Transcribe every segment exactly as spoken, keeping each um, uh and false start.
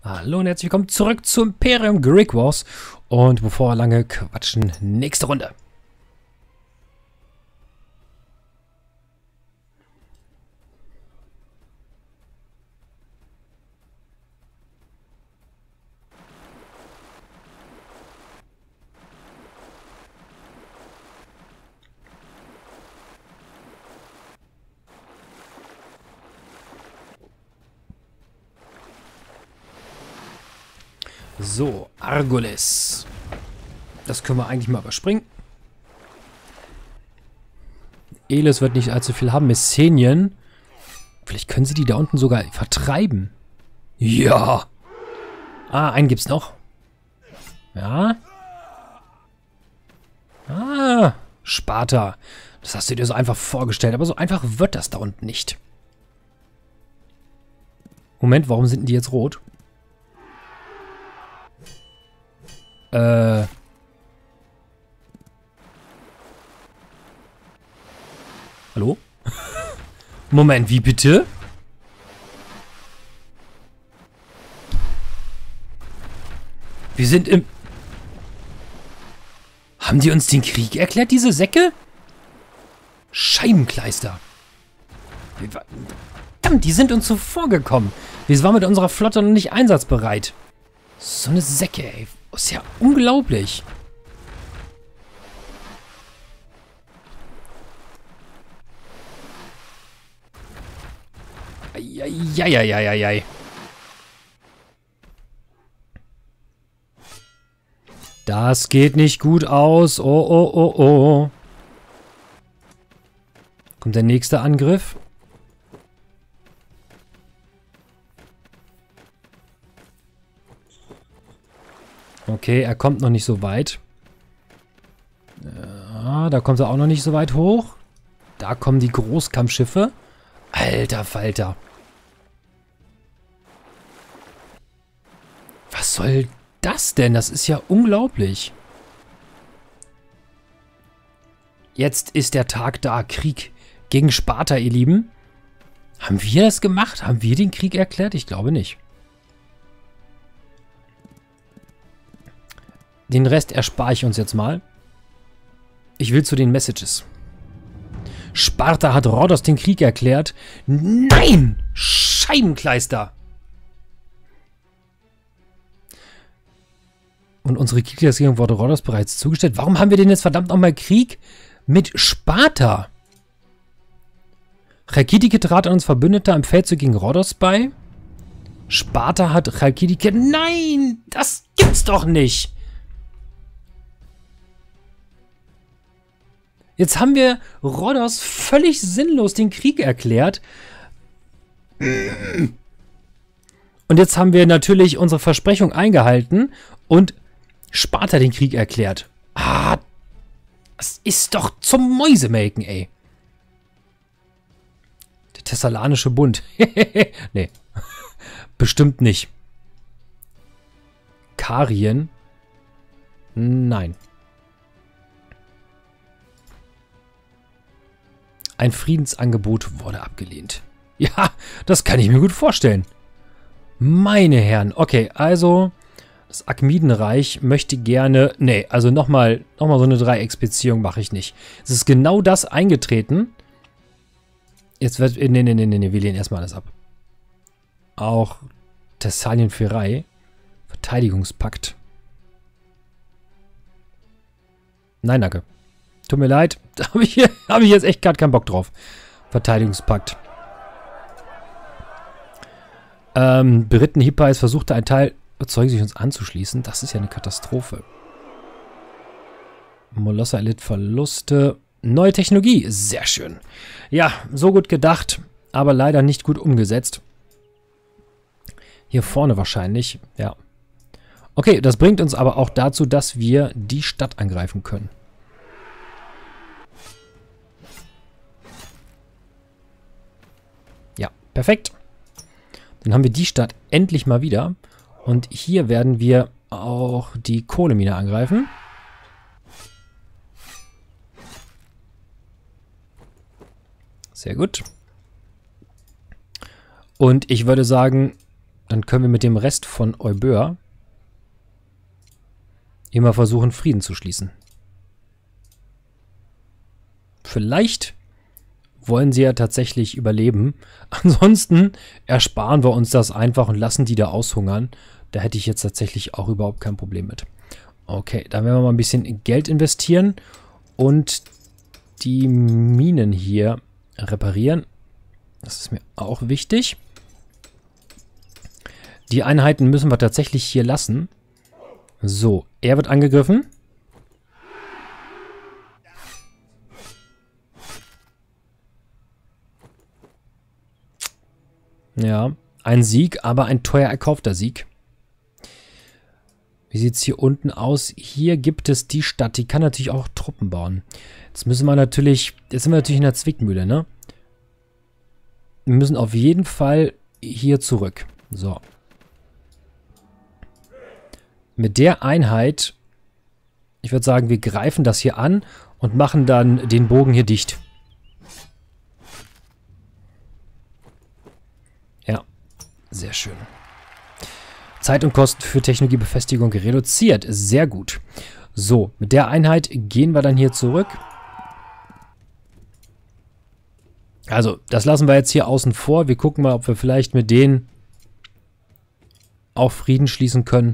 Hallo und herzlich willkommen zurück zu Imperium Guerrilla Wars. Und bevor wir lange quatschen, nächste Runde. So, Argolis. Das können wir eigentlich mal überspringen. Elis wird nicht allzu viel haben. Messenien. Vielleicht können sie die da unten sogar vertreiben. Ja. Ah, einen gibt's noch. Ja. Ah, Sparta. Das hast du dir so einfach vorgestellt. Aber so einfach wird das da unten nicht. Moment, warum sind die jetzt rot? Äh. Hallo? Moment, wie bitte? Wir sind im... Haben die uns den Krieg erklärt, diese Säcke? Scheibenkleister. Verdammt, die sind uns zuvorgekommen. Wir waren mit unserer Flotte noch nicht einsatzbereit. So eine Säcke, ey. Das ist ja unglaublich. Eieieiei. Das geht nicht gut aus. Oh, oh, oh, oh. Kommt der nächste Angriff. Okay, er kommt noch nicht so weit. Ja, da kommt er auch noch nicht so weit hoch. Da kommen die Großkampfschiffe. Alter Falter. Was soll das denn? Das ist ja unglaublich. Jetzt ist der Tag da. Krieg gegen Sparta, ihr Lieben. Haben wir das gemacht? Haben wir den Krieg erklärt? Ich glaube nicht. Den Rest erspare ich uns jetzt mal. Ich will zu den Messages. Sparta hat Rhodos den Krieg erklärt. Nein! Scheibenkleister! Und unsere Kriegsregierung wurde Rhodos bereits zugestellt. Warum haben wir denn jetzt verdammt nochmal Krieg mit Sparta? Chalkidike trat an uns Verbündeter im Feldzug gegen Rhodos bei. Sparta hat Chalkidike... Nein! Das gibt's doch nicht! Jetzt haben wir Rhodos völlig sinnlos den Krieg erklärt. Und jetzt haben wir natürlich unsere Versprechung eingehalten und Sparta den Krieg erklärt. Ah, das ist doch zum Mäusemelken, ey. Der Thessalanische Bund. Nee, bestimmt nicht. Karien? Nein. Ein Friedensangebot wurde abgelehnt. Ja, das kann ich mir gut vorstellen. Meine Herren. Okay, also das Akhmidenreich möchte gerne... Nee, also nochmal noch mal so eine Dreiecksbeziehung mache ich nicht. Es ist genau das eingetreten. Jetzt wird... Nee, nee, nee, nee, wir lehnen erstmal alles ab. Auch Thessalien-Pherei. Verteidigungspakt. Nein, danke. Tut mir leid, da habe ich, hab ich jetzt echt gerade keinen Bock drauf. Verteidigungspakt. Ähm, beritten Hippais versuchte ein Teil überzeugen, sich uns anzuschließen. Das ist ja eine Katastrophe. Molossa erlitt Verluste. Neue Technologie, sehr schön. Ja, so gut gedacht, aber leider nicht gut umgesetzt. Hier vorne wahrscheinlich, ja. Okay, das bringt uns aber auch dazu, dass wir die Stadt angreifen können. Perfekt. Dann haben wir die Stadt endlich mal wieder. Und hier werden wir auch die Kohlemine angreifen. Sehr gut. Und ich würde sagen, Dann können wir mit dem Rest von Euböa immer versuchen, Frieden zu schließen. Vielleicht wollen sie ja tatsächlich überleben. Ansonsten ersparen wir uns das einfach und lassen die da aushungern. Da hätte ich jetzt tatsächlich auch überhaupt kein Problem mit. Okay, dann werden wir mal ein bisschen Geld investieren und die Minen hier reparieren. Das ist mir auch wichtig. Die Einheiten müssen wir tatsächlich hier lassen. So, er wird angegriffen. Ja, ein Sieg, aber ein teuer erkaufter Sieg. Wie sieht es hier unten aus? Hier gibt es die Stadt, die kann natürlich auch Truppen bauen. Jetzt müssen wir natürlich, jetzt sind wir natürlich in der Zwickmühle, ne? Wir müssen auf jeden Fall hier zurück. So. Mit der Einheit, ich würde sagen, wir greifen das hier an und machen dann den Bogen hier dicht. Ja, sehr schön. Zeit und Kosten für Technologiebefestigung reduziert. Sehr gut. So, mit der Einheit gehen wir dann hier zurück. Also, das lassen wir jetzt hier außen vor. Wir gucken mal, ob wir vielleicht mit denen auch Frieden schließen können.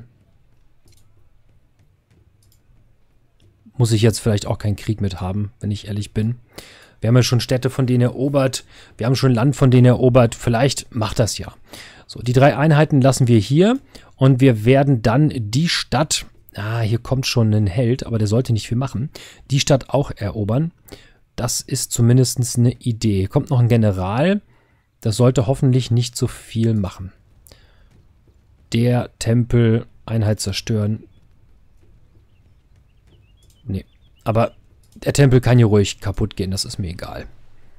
Muss ich jetzt vielleicht auch keinen Krieg mit haben, wenn ich ehrlich bin. Wir haben ja schon Städte von denen erobert. Wir haben schon Land von denen erobert. Vielleicht macht das ja. So, die drei Einheiten lassen wir hier. Und wir werden dann die Stadt... Ah, hier kommt schon ein Held, aber der sollte nicht viel machen. Die Stadt auch erobern. Das ist zumindest eine Idee. Hier kommt noch ein General. Das sollte hoffentlich nicht so viel machen. Der Tempel, Einheit zerstören. Nee, aber der Tempel kann hier ruhig kaputt gehen, das ist mir egal.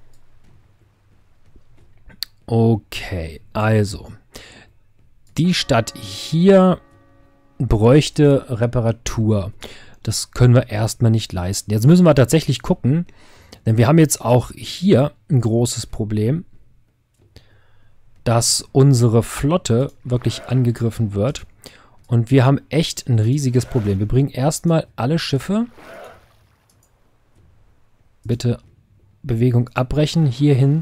Okay, also. Die Stadt hier bräuchte Reparatur. Das können wir erstmal nicht leisten. Jetzt müssen wir tatsächlich gucken, denn wir haben jetzt auch hier ein großes Problem, dass unsere Flotte wirklich angegriffen wird. Und wir haben echt ein riesiges Problem. Wir bringen erstmal alle Schiffe. Bitte Bewegung abbrechen. Hierhin.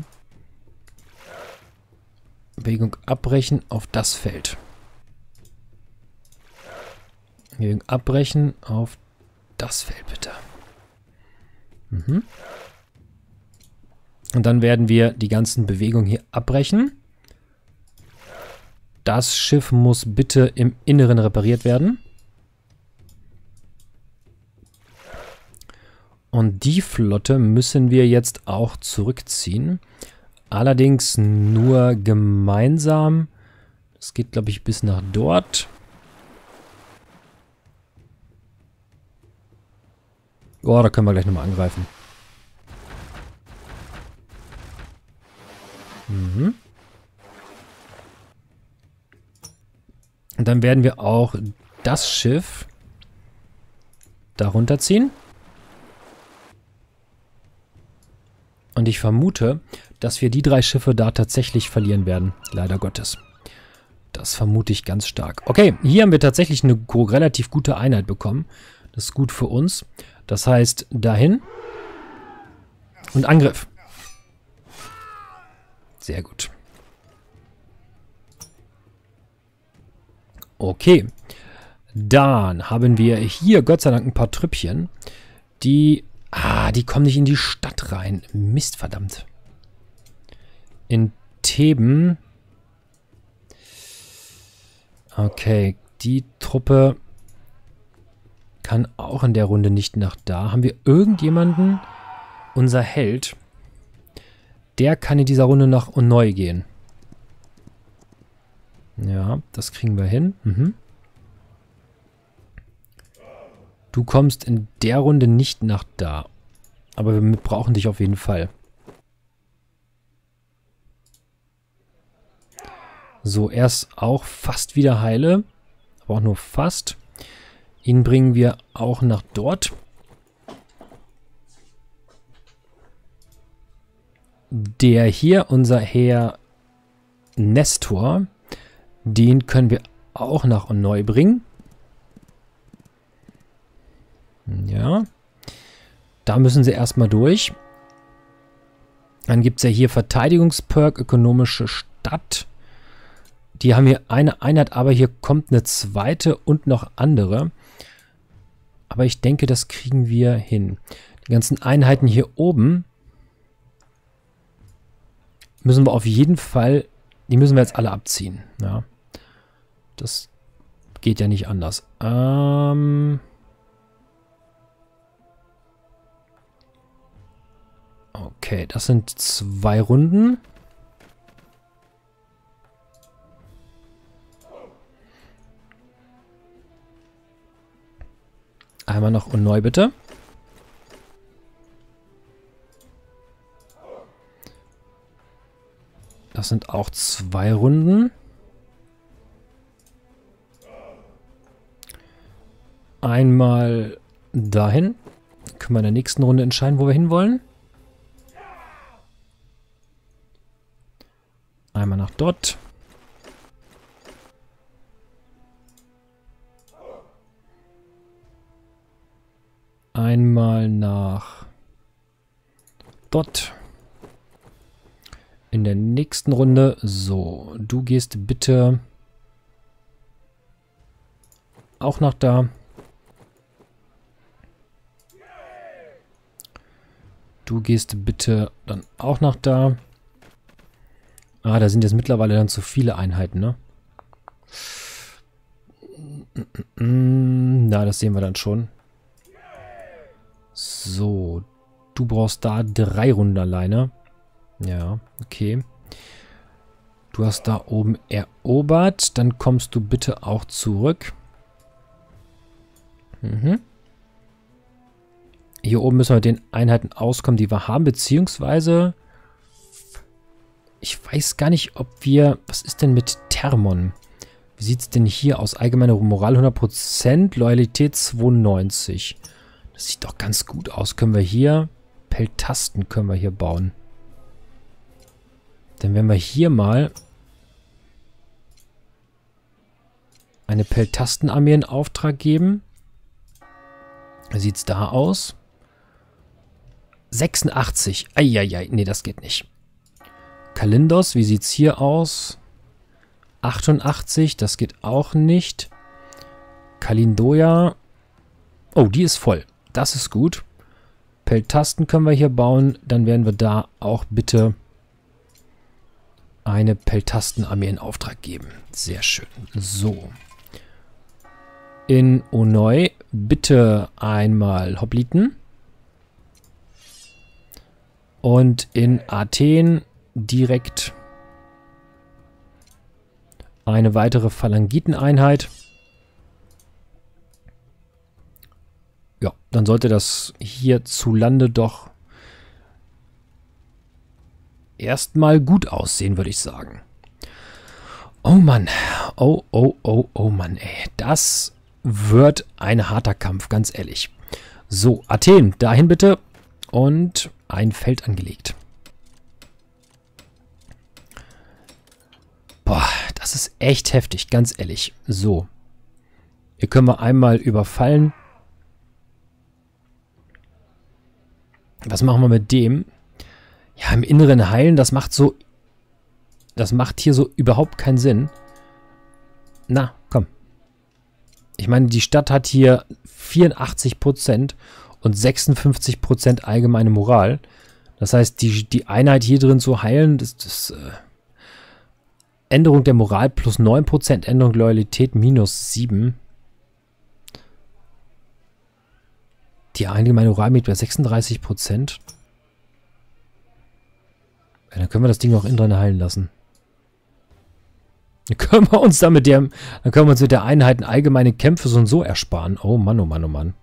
Bewegung abbrechen auf das Feld. Bewegung abbrechen auf das Feld, bitte. Mhm. Und dann werden wir die ganzen Bewegungen hier abbrechen. Das Schiff muss bitte im Inneren repariert werden. Und die Flotte müssen wir jetzt auch zurückziehen. Allerdings nur gemeinsam. Das geht, glaube ich, bis nach dort. Oh, da können wir gleich nochmal angreifen. Mhm. Und dann werden wir auch das Schiff darunter ziehen. Und ich vermute, dass wir die drei Schiffe da tatsächlich verlieren werden. Leider Gottes. Das vermute ich ganz stark. Okay, hier haben wir tatsächlich eine relativ gute Einheit bekommen. Das ist gut für uns. Das heißt, dahin. Und Angriff. Sehr gut. Okay, dann haben wir hier Gott sei Dank ein paar Trüppchen, die, ah, die kommen nicht in die Stadt rein. Mist, verdammt. In Theben, okay, die Truppe kann auch in der Runde nicht nach da. Haben wir irgendjemanden, unser Held, der kann in dieser Runde nach Neu gehen. Ja, das kriegen wir hin. Mhm. Du kommst in der Runde nicht nach da. Aber wir brauchen dich auf jeden Fall. So, er ist auch fast wieder heile. Aber auch nur fast. Ihn bringen wir auch nach dort. Der hier, unser Herr Nestor, Den können wir auch nach neu bringen. Ja. Da müssen sie erstmal durch. Dann gibt es ja hier Verteidigungsperk, ökonomische Stadt. Die haben hier eine Einheit, aber hier kommt eine zweite und noch andere. Aber ich denke, das kriegen wir hin. Die ganzen Einheiten hier oben müssen wir auf jeden Fall, die müssen wir jetzt alle abziehen. Ja. Das geht ja nicht anders. Ähm... Okay, das sind zwei Runden. Einmal noch und neu bitte. Das sind auch zwei Runden. Einmal dahin. Können wir in der nächsten Runde entscheiden, wo wir hinwollen. Einmal nach dort. Einmal nach dort. In der nächsten Runde. So, du gehst bitte auch nach da. Du gehst bitte dann auch nach da. Ah, da sind jetzt mittlerweile dann zu viele Einheiten, ne? Na, das sehen wir dann schon. So, du brauchst da drei Runden alleine. Ja, okay. Du hast da oben erobert. Dann kommst du bitte auch zurück. Mhm. Hier oben müssen wir mit den Einheiten auskommen, die wir haben, beziehungsweise... Ich weiß gar nicht, ob wir... Was ist denn mit Thermon? Wie sieht es denn hier aus? Allgemeine Moral hundert Prozent, Loyalität zweiundneunzig. Das sieht doch ganz gut aus. Können wir hier... Peltasten können wir hier bauen. Dann werden wir hier mal... eine Peltastenarmee in Auftrag geben. Wie sieht es da aus? sechsundachtzig. Eieiei, nee, das geht nicht. Kalindos, wie sieht es hier aus? achtundachtzig, das geht auch nicht. Kalindoja. Oh, die ist voll. Das ist gut. Peltasten können wir hier bauen. Dann werden wir da auch bitte eine Peltastenarmee in Auftrag geben. Sehr schön. So. In Onoi bitte einmal Hopliten. Und in Athen direkt eine weitere Phalangiteneinheit. Ja, dann sollte das hier zu Lande doch erstmal gut aussehen, würde ich sagen. Oh Mann. Oh, oh, oh, oh Mann, ey. Das wird ein harter Kampf, ganz ehrlich. So, Athen, dahin bitte. Und ein Feld angelegt. Boah, das ist echt heftig, ganz ehrlich. So. Hier können wir einmal überfallen. Was machen wir mit dem? Ja, im Inneren heilen, das macht so... Das macht hier so überhaupt keinen Sinn. Na, komm. Ich meine, die Stadt hat hier vierundachtzig Prozent und sechsundfünfzig Prozent allgemeine Moral. Das heißt, die, die Einheit hier drin zu heilen, das ist... Äh, Änderung der Moral plus neun Prozent, Änderung Loyalität minus sieben. Die allgemeine Moral mit bei sechsunddreißig Prozent. Ja, dann können wir das Ding auch innen drin heilen lassen. Dann können wir uns damit der, dann können wir uns mit der Einheiten allgemeine Kämpfe so und so ersparen. Oh Mann, oh Mann, oh Mann.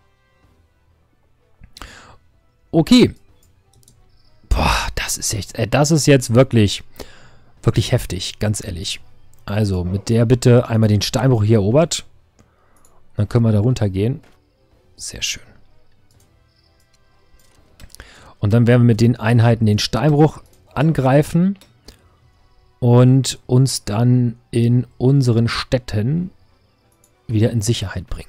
Okay. Boah, das ist echt, äh, das ist jetzt wirklich... Wirklich heftig, ganz ehrlich. Also, mit der bitte einmal den Steinbruch hier erobert. Dann können wir da runtergehen. Sehr schön. Und dann werden wir mit den Einheiten den Steinbruch angreifen. und uns dann in unseren Städten wieder in Sicherheit bringen.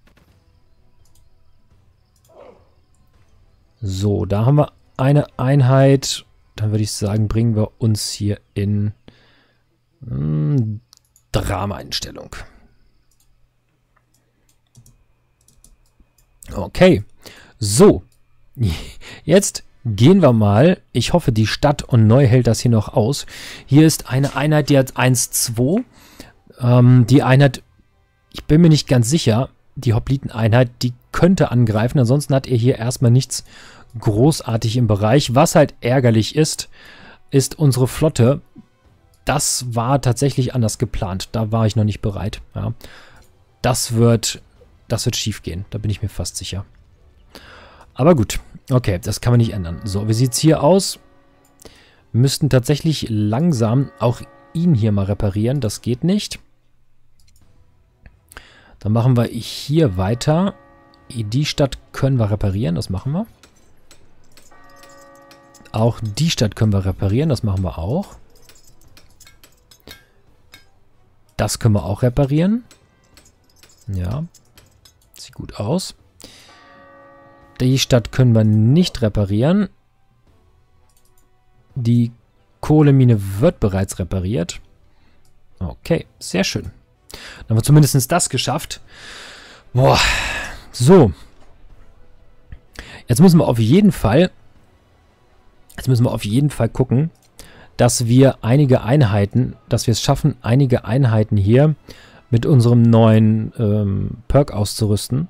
So, da haben wir eine Einheit. Dann würde ich sagen, bringen wir uns hier in hm, Drama-Einstellung. Okay, so, jetzt gehen wir mal. Ich hoffe, die Stadt und neu hält das hier noch aus. Hier ist eine Einheit, die hat eins zwei. Ähm, die Einheit, ich bin mir nicht ganz sicher, die Hopliten-Einheit, die könnte angreifen. Ansonsten hat er hier erstmal nichts großartig im Bereich. Was halt ärgerlich ist, ist unsere Flotte. Das war tatsächlich anders geplant. Da war ich noch nicht bereit. Ja. Das wird, das wird schief gehen. Da bin ich mir fast sicher. Aber gut. Okay, das kann man nicht ändern. So, wie sieht es hier aus? Wir müssten tatsächlich langsam auch ihn hier mal reparieren. Das geht nicht. Dann machen wir hier weiter. Die Stadt können wir reparieren. Das machen wir. Auch die Stadt können wir reparieren. Das machen wir auch. Das können wir auch reparieren. Ja. Sieht gut aus. Die Stadt können wir nicht reparieren. Die Kohlemine wird bereits repariert. Okay, sehr schön. Dann haben wir zumindest das geschafft. Boah. So. Jetzt müssen wir auf jeden Fall... Jetzt müssen wir auf jeden Fall gucken, dass wir einige Einheiten, dass wir es schaffen, einige Einheiten hier mit unserem neuen ähm, Perk auszurüsten.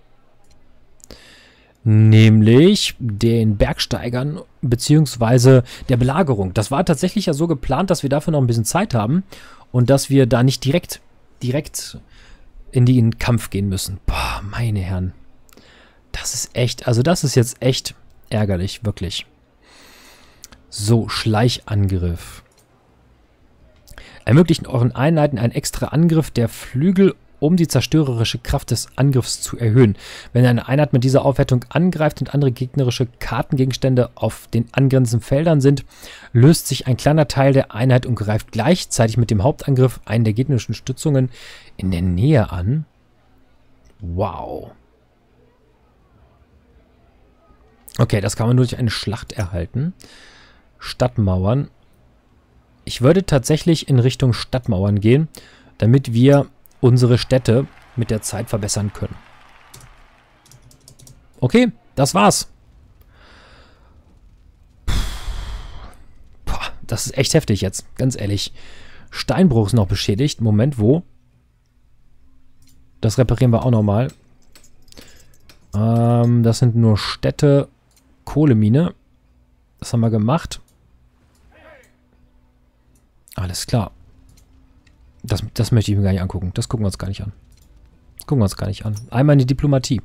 Nämlich den Bergsteigern beziehungsweise der Belagerung. Das war tatsächlich ja so geplant, dass wir dafür noch ein bisschen Zeit haben und dass wir da nicht direkt, direkt in den Kampf gehen müssen. Boah, meine Herren. Das ist echt, also das ist jetzt echt ärgerlich, wirklich. So, Schleichangriff. Ermöglichen euren Einheiten einen extra Angriff der Flügel, um die zerstörerische Kraft des Angriffs zu erhöhen. Wenn eine Einheit mit dieser Aufwertung angreift und andere gegnerische Kartengegenstände auf den angrenzenden Feldern sind, löst sich ein kleiner Teil der Einheit und greift gleichzeitig mit dem Hauptangriff einen der gegnerischen Stützungen in der Nähe an. Wow. Okay, das kann man nur durch eine Schlacht erhalten. Stadtmauern. Ich würde tatsächlich in Richtung Stadtmauern gehen, damit wir unsere Städte mit der Zeit verbessern können. Okay, das war's. Puh, das ist echt heftig jetzt, ganz ehrlich. Steinbruch ist noch beschädigt. Moment, wo? Das reparieren wir auch nochmal. Ähm, das sind nur Städte. Kohlemine. Das haben wir gemacht. Alles klar. Das, das möchte ich mir gar nicht angucken. Das gucken wir uns gar nicht an. Das gucken wir uns gar nicht an. Einmal in die Diplomatie.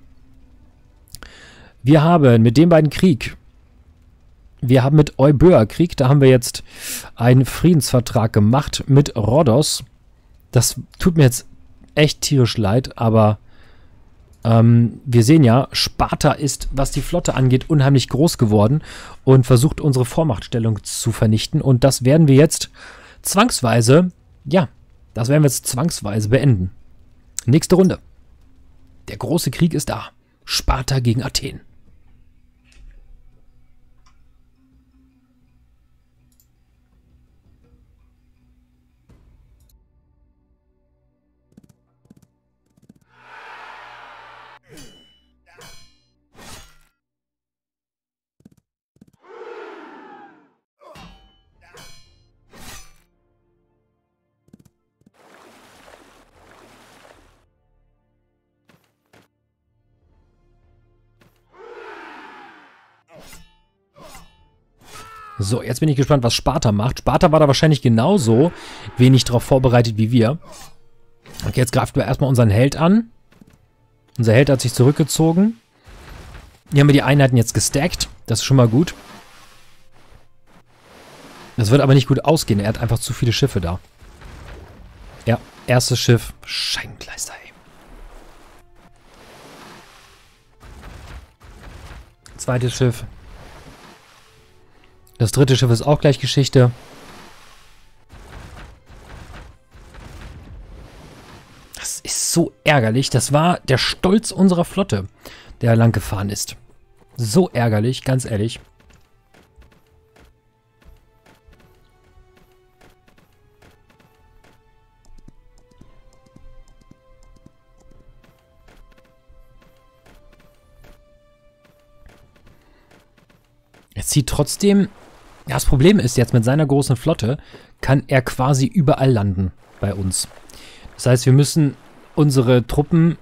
Wir haben mit den beiden Krieg. Wir haben mit Euböa Krieg. Da haben wir jetzt einen Friedensvertrag gemacht mit Rhodos. Das tut mir jetzt echt tierisch leid, aber ähm, wir sehen ja, Sparta ist, was die Flotte angeht, unheimlich groß geworden und versucht, unsere Vormachtstellung zu vernichten. Und das werden wir jetzt zwangsweise, ja, das werden wir jetzt zwangsweise beenden. Nächste Runde. Der große Krieg ist da. Sparta gegen Athen. So, jetzt bin ich gespannt, was Sparta macht. Sparta war da wahrscheinlich genauso wenig darauf vorbereitet wie wir. Okay, jetzt greifen wir erstmal unseren Held an. Unser Held hat sich zurückgezogen. Hier haben wir die Einheiten jetzt gestackt. Das ist schon mal gut. Das wird aber nicht gut ausgehen. Er hat einfach zu viele Schiffe da. Ja, erstes Schiff. Scheibenkleister, ey. Zweites Schiff. Das dritte Schiff ist auch gleich Geschichte. Das ist so ärgerlich. Das war der Stolz unserer Flotte, der lang gefahren ist. So ärgerlich, ganz ehrlich. Er zieht trotzdem... Ja, das Problem ist jetzt, mit seiner großen Flotte kann er quasi überall landen bei uns. Das heißt, wir müssen unsere Truppen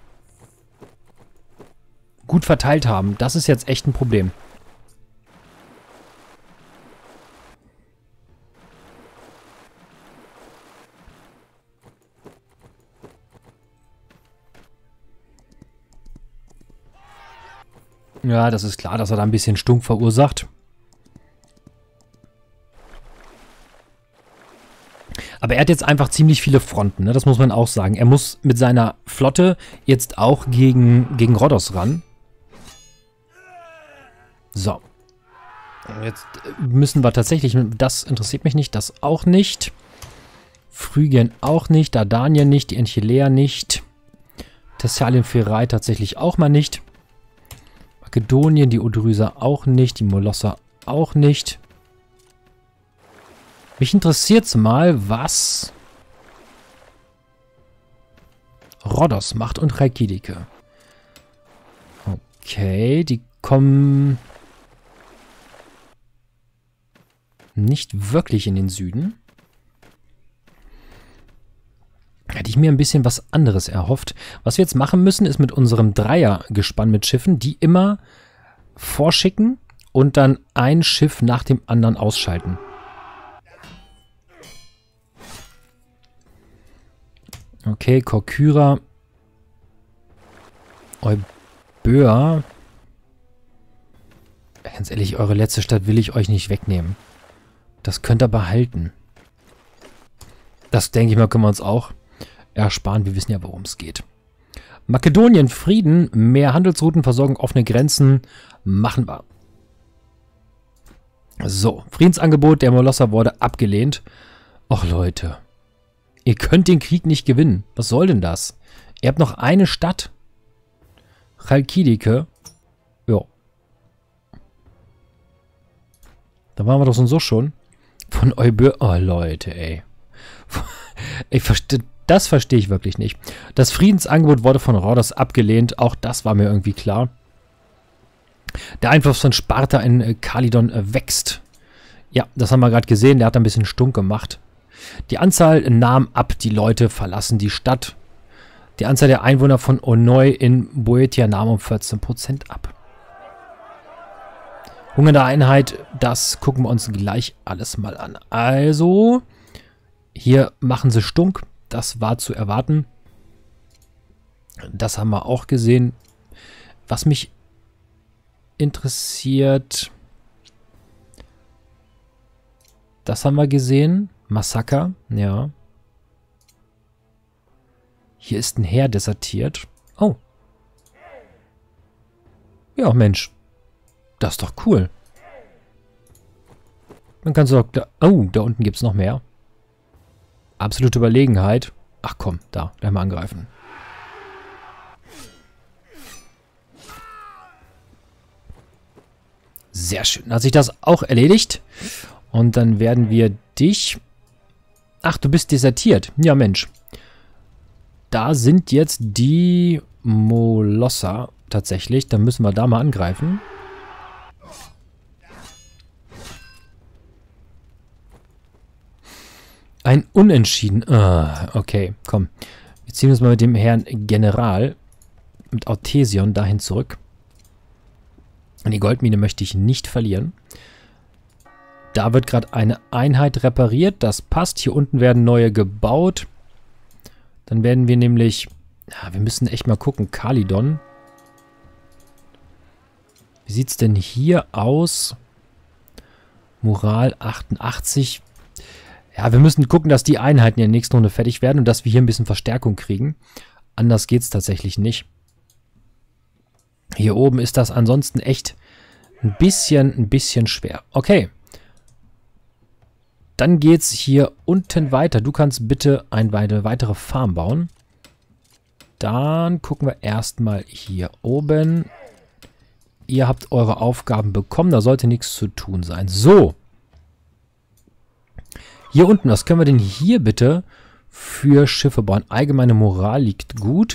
gut verteilt haben. Das ist jetzt echt ein Problem. Ja, das ist klar, dass er da ein bisschen Stunk verursacht. Aber er hat jetzt einfach ziemlich viele Fronten, ne? Das muss man auch sagen. Er muss mit seiner Flotte jetzt auch gegen, gegen Rhodos ran. So. Jetzt müssen wir tatsächlich, das interessiert mich nicht, das auch nicht. Phrygien auch nicht, Dardanien nicht, die Enchilea nicht. Thessalien-Pherei tatsächlich auch mal nicht. Makedonien, die Odrysa auch nicht, die Molosser auch nicht. Mich interessiert mal, was Rhodos macht und Chalkidike. Okay, die kommen nicht wirklich in den Süden. Hätte ich mir ein bisschen was anderes erhofft. Was wir jetzt machen müssen, ist mit unserem Dreiergespann mit Schiffen, die immer vorschicken und dann ein Schiff nach dem anderen ausschalten. Okay, Korkyra. Euböa. Ganz ehrlich, eure letzte Stadt will ich euch nicht wegnehmen. Das könnt ihr behalten. Das, denke ich mal, können wir uns auch ersparen. Wir wissen ja, worum es geht. Makedonien, Frieden, mehr Handelsrouten, Versorgung, offene Grenzen. Machen wir. So, Friedensangebot der Molosser wurde abgelehnt. Och, Leute. Ihr könnt den Krieg nicht gewinnen. Was soll denn das? Ihr habt noch eine Stadt. Chalkidike. Jo. Da waren wir doch so schon. Von Euböa. Oh, Leute, ey. Ich verstehe, das verstehe ich wirklich nicht. Das Friedensangebot wurde von Rhodos abgelehnt. Auch das war mir irgendwie klar. Der Einfluss von Sparta in Kalydon wächst. Ja, das haben wir gerade gesehen. Der hat ein bisschen Stunk gemacht. Die Anzahl nahm ab. Die Leute verlassen die Stadt. Die Anzahl der Einwohner von Onoi in Boeotia nahm um vierzehn Prozent ab. Hunger der Einheit, das gucken wir uns gleich alles mal an. Also, hier machen sie Stunk. Das war zu erwarten. Das haben wir auch gesehen. Was mich interessiert, das haben wir gesehen. Massaker, ja. Hier ist ein Heer desertiert. Oh. Ja, Mensch. Das ist doch cool. Dann kannst du doch... Da, oh, da unten gibt es noch mehr. Absolute Überlegenheit. Ach komm, da. Gleich mal angreifen. Sehr schön. Hat sich das auch erledigt. Und dann werden wir dich... Ach, du bist desertiert. Ja, Mensch. Da sind jetzt die Molosser tatsächlich. Dann müssen wir da mal angreifen. Ein Unentschieden. Ah, okay, komm. Wir ziehen uns mal mit dem Herrn General, mit Artesion, dahin zurück. Und die Goldmine möchte ich nicht verlieren. Da wird gerade eine Einheit repariert. Das passt. Hier unten werden neue gebaut. Dann werden wir nämlich... Ja, wir müssen echt mal gucken. Kalydon. Wie sieht es denn hier aus? Moral achtundachtzig. Ja, wir müssen gucken, dass die Einheiten in der nächsten Runde fertig werden und dass wir hier ein bisschen Verstärkung kriegen. Anders geht es tatsächlich nicht. Hier oben ist das ansonsten echt ein bisschen, ein bisschen schwer. Okay. Dann geht's hier unten weiter. Du kannst bitte eine weitere Farm bauen. Dann gucken wir erstmal hier oben. Ihr habt eure Aufgaben bekommen. Da sollte nichts zu tun sein. So. Hier unten, was können wir denn hier bitte für Schiffe bauen? Allgemeine Moral liegt gut.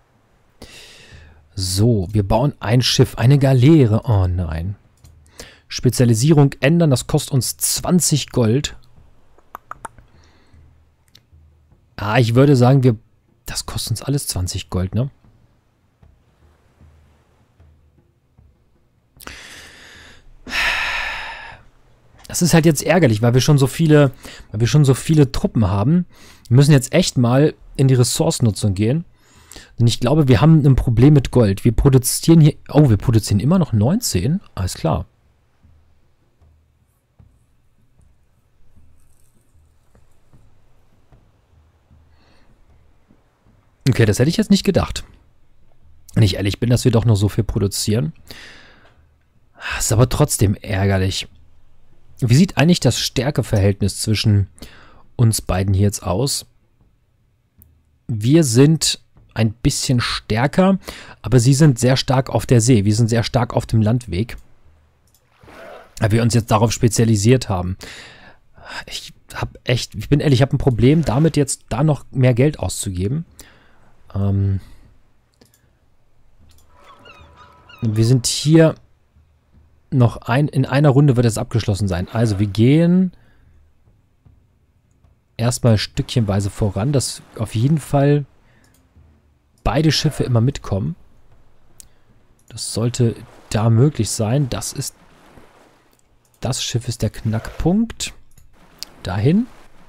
So, wir bauen ein Schiff, eine Galeere. Oh nein. Spezialisierung ändern, das kostet uns zwanzig Gold. Ah, ich würde sagen, wir... Das kostet uns alles zwanzig Gold, ne? Das ist halt jetzt ärgerlich, weil wir schon so viele, weil wir schon so viele Truppen haben. Wir müssen jetzt echt mal in die Ressourcennutzung gehen. Denn ich glaube, wir haben ein Problem mit Gold. Wir produzieren hier... Oh, wir produzieren immer noch neunzehn? Alles klar. Okay, das hätte ich jetzt nicht gedacht. Wenn ich ehrlich bin, dass wir doch noch so viel produzieren. Das ist aber trotzdem ärgerlich. Wie sieht eigentlich das Stärkeverhältnis zwischen uns beiden hier jetzt aus? Wir sind ein bisschen stärker, aber sie sind sehr stark auf der See. Wir sind sehr stark auf dem Landweg. Weil wir uns jetzt darauf spezialisiert haben. Ich habe echt, ich bin ehrlich, ich habe ein Problem, damit jetzt da noch mehr Geld auszugeben. Ähm wir sind hier noch ein, in einer Runde wird es abgeschlossen sein. Also wir gehen erstmal stückchenweise voran, dass auf jeden Fall beide Schiffe immer mitkommen. Das sollte da möglich sein. Das ist das Schiff ist der Knackpunkt. Dahin.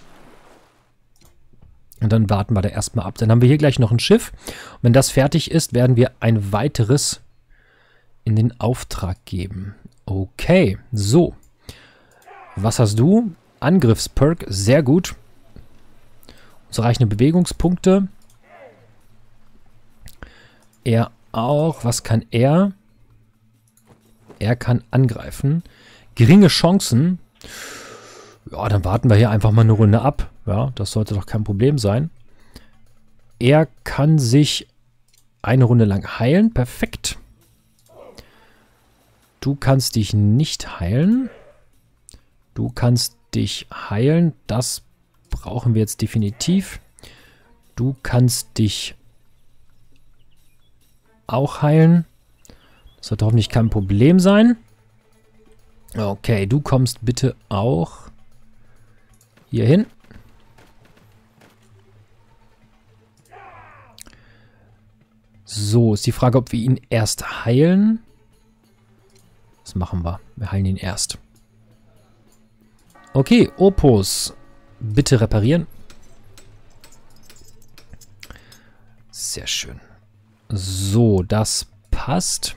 Und dann warten wir da erstmal ab. Dann haben wir hier gleich noch ein Schiff. Und wenn das fertig ist, werden wir ein weiteres in den Auftrag geben. Okay, so. Was hast du? Angriffsperk, sehr gut. Uns reichen Bewegungspunkte. Er auch. Was kann er? Er kann angreifen. Geringe Chancen. Ja, dann warten wir hier einfach mal eine Runde ab. Ja, das sollte doch kein Problem sein. Er kann sich eine Runde lang heilen. Perfekt. Du kannst dich nicht heilen. Du kannst dich heilen. Das brauchen wir jetzt definitiv. Du kannst dich auch heilen. Das sollte hoffentlich kein Problem sein. Okay, du kommst bitte auch hier hin. So, ist die Frage, ob wir ihn erst heilen. Das machen wir. Wir heilen ihn erst. Okay, Opus. Bitte reparieren. Sehr schön. So, das passt.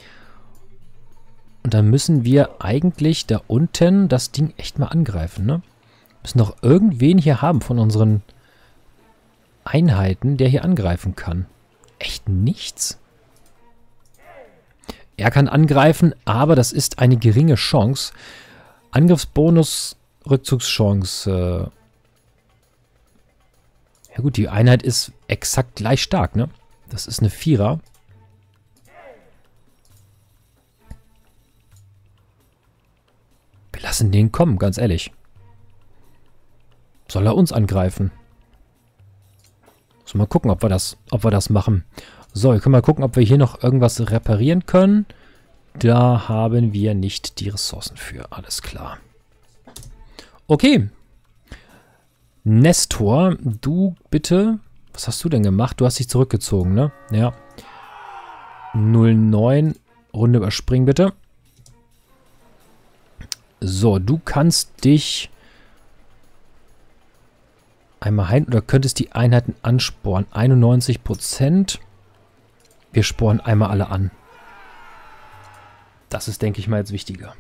Und dann müssen wir eigentlich da unten das Ding echt mal angreifen, ne? Wir müssen noch irgendwen hier haben von unseren Einheiten, der hier angreifen kann. Echt nichts? Er kann angreifen, aber das ist eine geringe Chance. Angriffsbonus, Rückzugschance. Ja gut, die Einheit ist exakt gleich stark, ne? Das ist eine Vierer. Wir lassen den kommen, ganz ehrlich. Soll er uns angreifen? So, mal gucken, ob wir das, ob wir das machen. So, wir können mal gucken, ob wir hier noch irgendwas reparieren können. Da haben wir nicht die Ressourcen für. Alles klar. Okay. Nestor, du bitte... Was hast du denn gemacht? Du hast dich zurückgezogen, ne? Ja. null neun. Runde überspringen, bitte. So, du kannst dich einmal heilen oder könntest die Einheiten ansporen. einundneunzig Prozent. Wir sporen einmal alle an. Das ist, denke ich mal, jetzt wichtiger.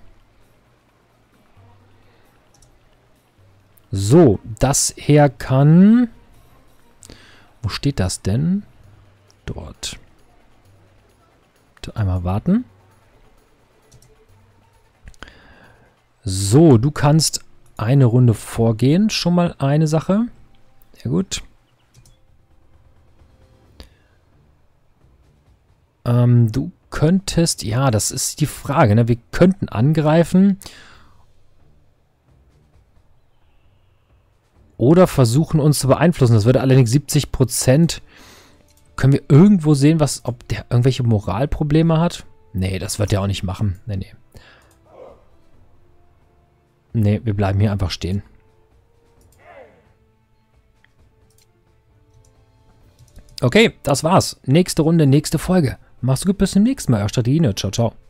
So, das Heer kann... Wo steht das denn? Dort. Einmal warten. So, du kannst eine Runde vorgehen. Schon mal eine Sache. Sehr gut. Ähm, du könntest, ja, das ist die Frage, ne? Wir könnten angreifen. Oder versuchen uns zu beeinflussen. Das würde allerdings siebzig Prozent. Können wir irgendwo sehen, was, ob der irgendwelche Moralprobleme hat? Nee, das wird der auch nicht machen. Nee, nee. Nee, wir bleiben hier einfach stehen. Okay, das war's. Nächste Runde, nächste Folge. Mach's gut, bis zum nächsten Mal. Euer Strategie. Ciao, ciao.